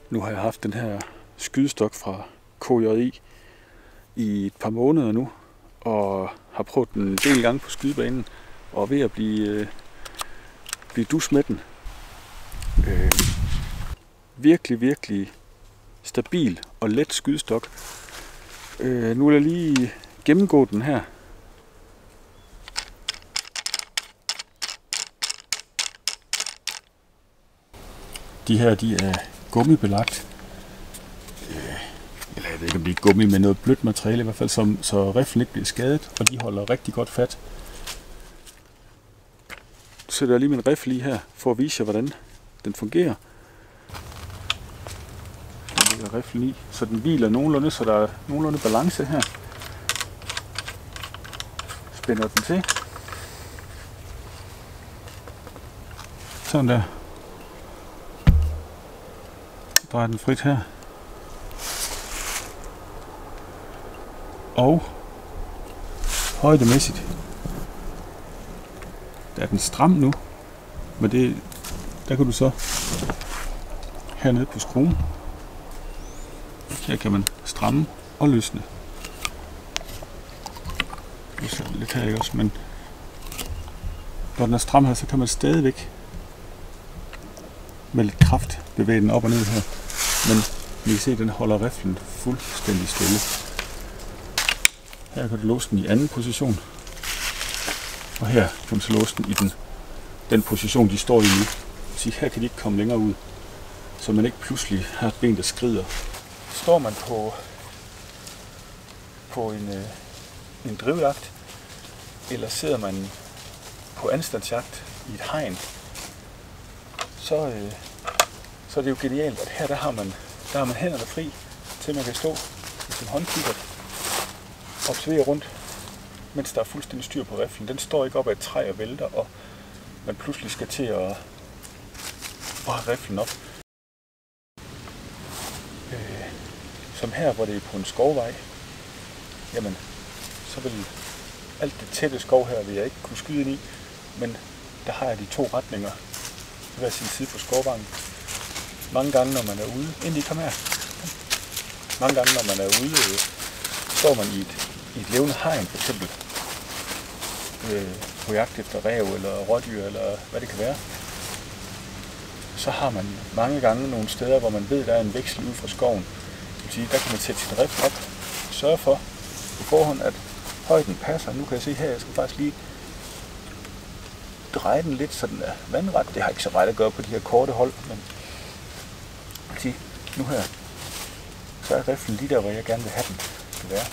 Nu har jeg haft den her skydestok fra KJI i et par måneder nu, og har prøvet den en del gange på skydebanen, og er ved at blive dus med den. Virkelig stabil og let skydestok. Nu vil jeg lige gennemgå den her. De her, de er gummibelagt. Eller jeg ved ikke, om det er gummi med noget blødt materiale, i hvert fald, så riflen ikke bliver skadet, og de holder rigtig godt fat. Så sætter jeg lige min rifle i her, for at vise jer, hvordan den fungerer. Jeg lægger riflen i, så den hviler nogenlunde, så der er nogenlunde balance her. Spænder den til. Sådan der. Drejer den frit her. Og højdemæssigt, der er den stram nu, men der kan du så hernede på skruen, her kan man stramme og løsne. Lidt her ikke også, men når den er stram her, så kan man stadigvæk med lidt kraft bevæge den op og ned her, men I kan se, at den holder riflen fuldstændig stille. Her kan du låse den i anden position, og her kan du så låse den i den position, de står i nu. Så her kan de ikke komme længere ud, så man ikke pludselig har et ben, der skrider. Står man på en drivjagt, eller sidder man på anstaltsjagt i et hegn, så er det jo genialt, at her der har man hænderne fri, til man kan stå i sin håndkikkert, observere rundt, mens der er fuldstændig styr på riflen. Den står ikke op ad et træ og vælter, og man pludselig skal til at have riflen op. Som her, hvor det er på en skovvej, jamen, så vil alt det tætte skov her, vil jeg ikke kunne skyde ind i, men der har jeg de to retninger på hver sin side på skovvejen. Mange gange, når man er ude, inden de kommer her, mange gange, når man er ude, står man i et levende hegn, for eksempel, på jagt efter ræv eller rådyr, eller hvad det kan være, så har man mange gange nogle steder, hvor man ved, der er en veksel ud fra skoven. Det vil sige, der kan man sætte sin rifle op og sørge for på forhånd, at højden passer. Nu kan jeg se her, jeg skal faktisk lige dreje den lidt, så den er vandret. Det har ikke så meget at gøre på de her korte hold, men sige, nu her, så er riflen lige der, hvor jeg gerne vil have den skal være.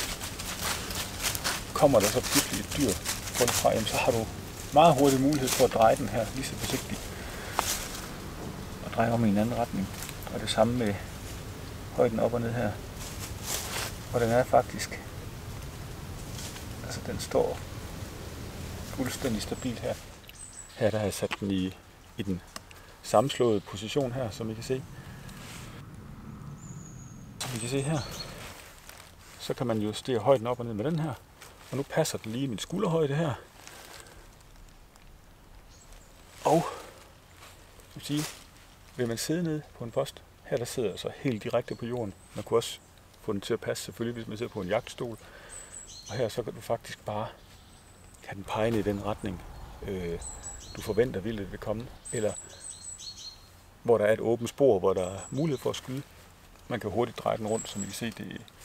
Kommer der så pludselig et dyr rundt fra, jamen, så har du meget hurtig mulighed for at dreje den her lige så forsigtigt. Og dreje om i en anden retning. Og det samme med højden op og ned her. Og den er faktisk, altså den står fuldstændig stabil her. Her der har jeg sat den i den sammenslåede position her, som I kan se. Som I kan se her, så kan man justere højden op og ned med den her. Og nu passer den lige i min skulderhøjde her. Og vil man sidde nede på en post, her der sidder jeg så helt direkte på jorden. Man kunne også få den til at passe selvfølgelig, hvis man sidder på en jagtstol. Og her så kan du faktisk bare have den pegende i den retning, du forventer vildt vil komme. Eller hvor der er et åbent spor, hvor der er mulighed for at skyde. Man kan hurtigt dreje den rundt, som I kan se.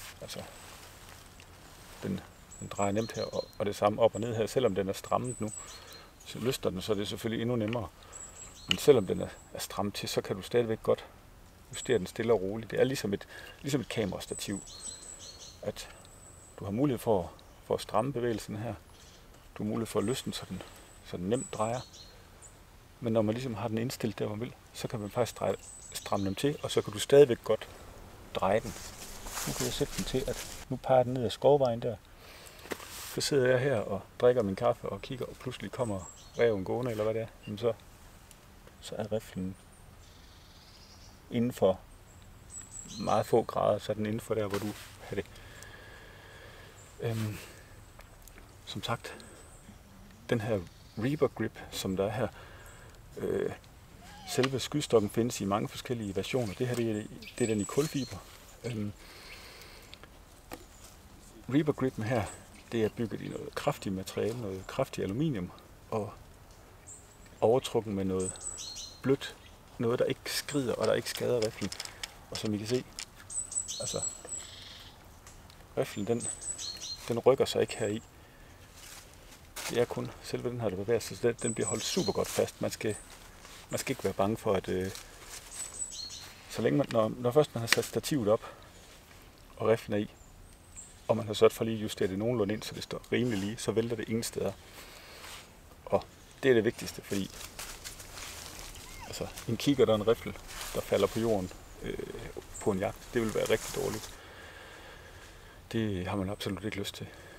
Den drejer nemt her, og det samme op og ned her. Selvom den er strammet nu, så løsner den, så er det selvfølgelig endnu nemmere. Men selvom den er strammet til, så kan du stadigvæk godt justere den stille og roligt. Det er ligesom et kamerastativ, at du har mulighed for at stramme bevægelsen her. Du har mulighed for at løsne, så den nemt drejer. Men når man ligesom har den indstillet der, hvor man vil, så kan man faktisk stramme dem til, og så kan du stadigvæk godt dreje den. Nu kan jeg sætte den til, at nu peger den ned ad skovvejen der. Så sidder jeg her og drikker min kaffe og kigger, og pludselig kommer ræven gående, eller hvad det er. Jamen så er riflen inden for meget få grader, så er den inden for der, hvor du har det. Som sagt, den her Reaper grip, som der er her, Selve skudstokken findes i mange forskellige versioner. Det her det er den i kulfiber. Reaper Gripen her, det er bygget i noget kraftigt materiale, noget kraftigt aluminium, og overtrukken med noget blødt, noget der ikke skrider og der ikke skader riflen. Og som I kan se, altså riflen den rykker sig ikke heri. Det er kun selve den her, der bevæger sig, så den bliver holdt super godt fast. Man skal ikke være bange for, at så længe når først man har sat stativet op, og riflen er i, og man har sørget for lige at justere det nogenlunde ind, så det står rimelig lige, så vælter det ingen steder. Og det er det vigtigste, fordi altså, en kikkert og en rifle, der falder på jorden på en jagt, det vil være rigtig dårligt. Det har man absolut ikke lyst til.